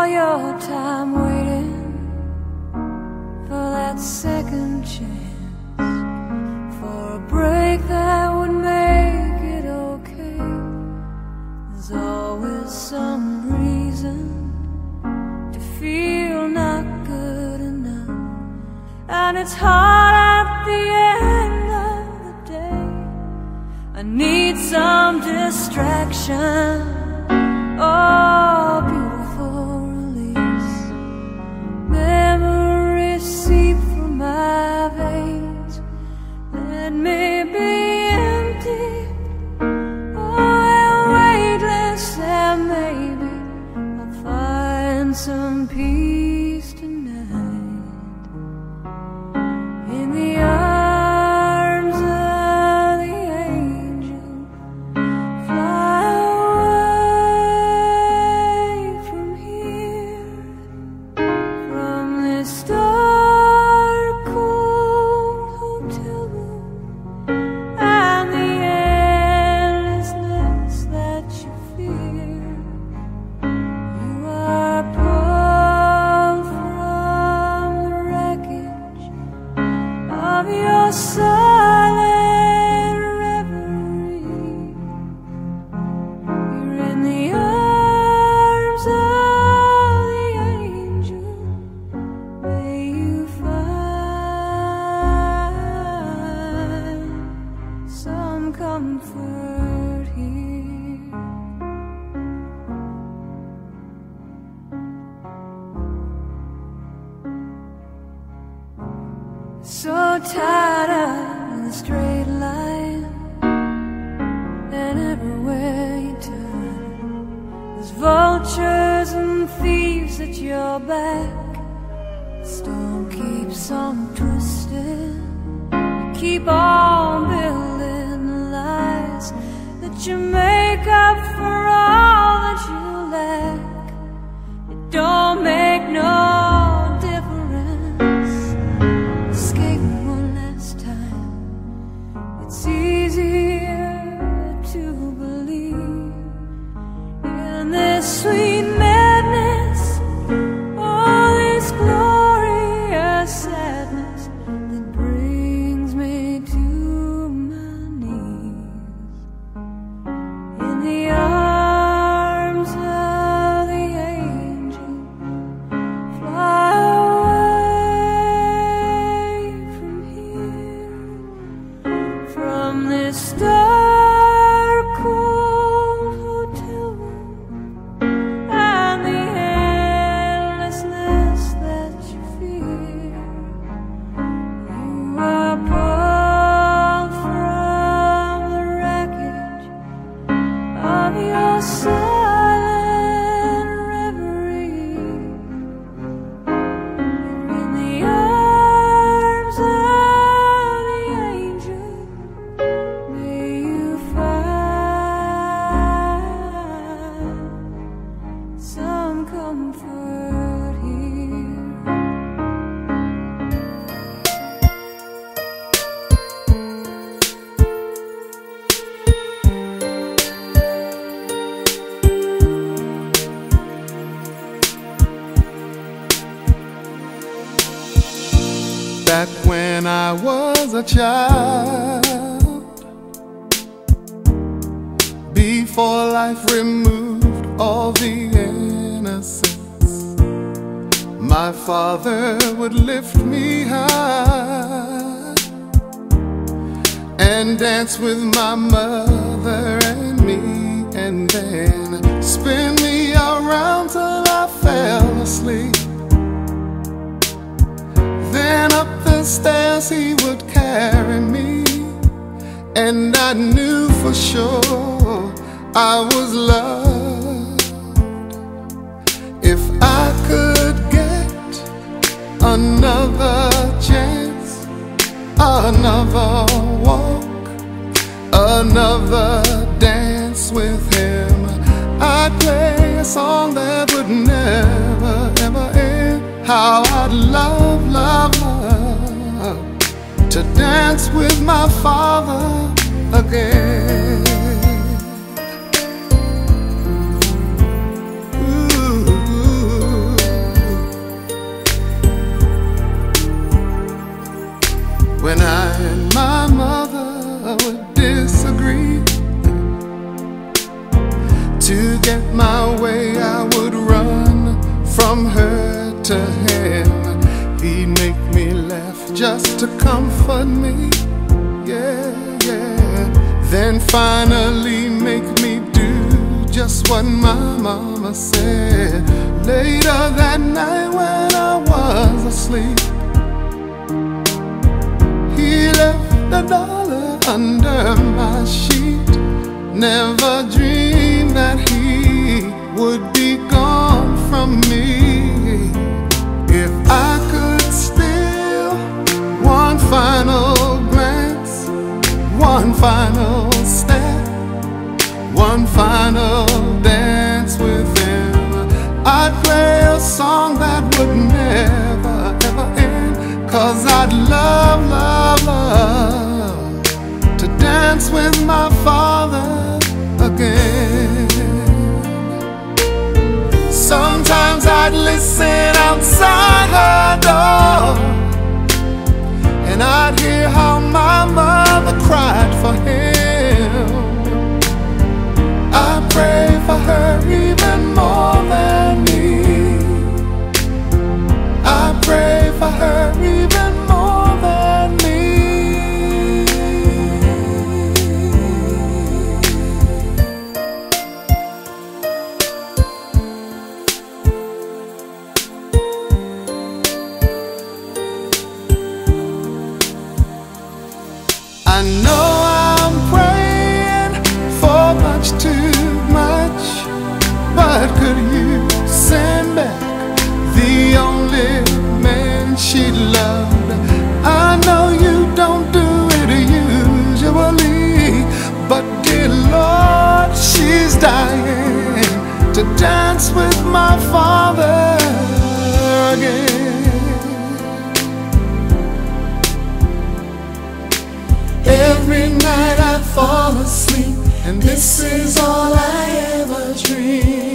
your time waiting for that second chance, for a break that would make it okay. There's always some reason to feel not good enough, and it's hard at the end of the day. I need some distraction, oh, beautiful release. Memories seep through my veins. Let me be empty, oh, weightless, and maybe I'll find some peace tonight in the arms of the angel. Fly away from here, from this dark, cold hotel room, and the endlessness that you fear. You are pulled from the wreckage of your silent reverie. You're in the arms of the angel. May you find some comfort here. So tired of the straight line, and everywhere you turn, there's vultures and thieves at your back. The storm keeps on twisting. You keep on building the lies that you make up for all that you lack. It don't make no difference. Escape one last time. It's easier to believe in this sweet madness, all this glorious sadness that brings me to my knees. In the arms of the angel, fly away from here, from this dark, cold hotel room, and the endlessness that you fear. You are pulled from the wreckage of your silent reverie. You're in the arms of the angel. May you find some comfort here. Back when I was a child, before life removed all the innocence, my father would lift me high and dance with my mother and me, and then spin me around till I fell asleep. Then up the stairs he would carry me, and I knew for sure I was loved. If I could get another chance, another walk, another dance with him, I'd play a song that would never ever end. How I'd love, love, love to dance with my father again. Ooh. when I and my mother would disagree. To get my way, I would run from her to him. He'd make me laugh just to comfort me, yeah, yeah. Then finally make me do just what my mama said. Later that night when I was asleep, he left $1 under my sheet. Never dreamed that he would be gone from me. If I could steal one final glance, one final step, one final dance with him, I'd play a song that would never ever end. 'Cause I'd love, love, love to dance with my father again. Sometimes I'd listen outside her door, and I'd hear how my mother cried for him. I pray for her even more than me. I pray for her even more than me. I know I'm praying for much too much, but could you send back the only man she loved? I know you don't do it usually, but dear Lord, she's dying to dance with my father again. Every night I fall asleep, and this is all I ever dream.